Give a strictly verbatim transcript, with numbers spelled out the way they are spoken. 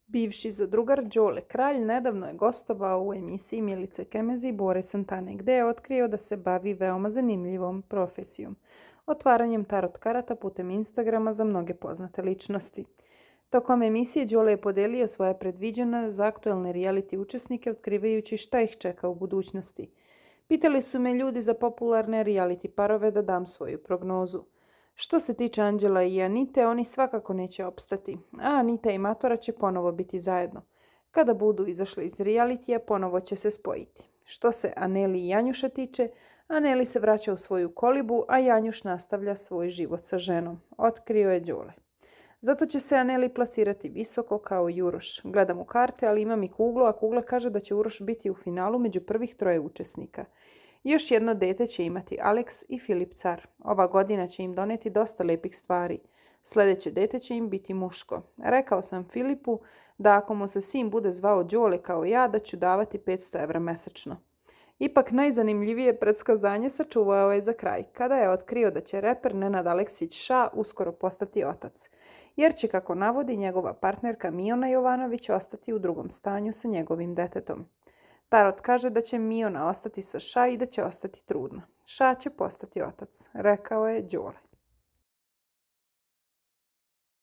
Bivši zadrugar Đole Kralj nedavno je gostovao u emisiji Milice Kemezi i Bore Santane, gdje je otkrio da se bavi veoma zanimljivom profesijom, otvaranjem tarot karata putem Instagrama za mnoge poznate ličnosti. Tokom emisije Đole je podelio svoje predviđanja za aktualne reality učesnike, otkrivajući šta ih čeka u budućnosti. Pitali su me ljudi za popularne reality parove da dam svoju prognozu. Što se tiče Anđela i Anite, oni svakako neće opstati, a Anita i Matora će ponovo biti zajedno. Kada budu izašli iz realitija, ponovo će se spojiti. Što se Aneli i Janjuša tiče, Aneli se vraća u svoju kolibu, a Janjuš nastavlja svoj život sa ženom, otkrio je Đole. Zato će se Aneli plasirati visoko kao i Uroš. Gledam u karte, ali imam i kuglu, a kugla kaže da će Uroš biti u finalu među prvih troje učesnika. Još jedno dete će imati Alex i Filip Car. Ova godina će im doneti dosta lijepih stvari. Sljedeće dete će im biti muško. Rekao sam Filipu da ako mu se sin bude zvao Đole kao ja, da ću davati petsto evra mjesečno. Ipak najzanimljivije predskazanje sačuvao je za kraj, kada je otkrio da će reper Nenad Aleksić Ša uskoro postati otac, jer će, kako navodi, njegova partnerka Miona Jovanović ostati u drugom stanju sa njegovim detetom. Tarot kaže da će Miona ostati sa Ša i da će ostati trudna. Ša će postati otac, rekao je Đole.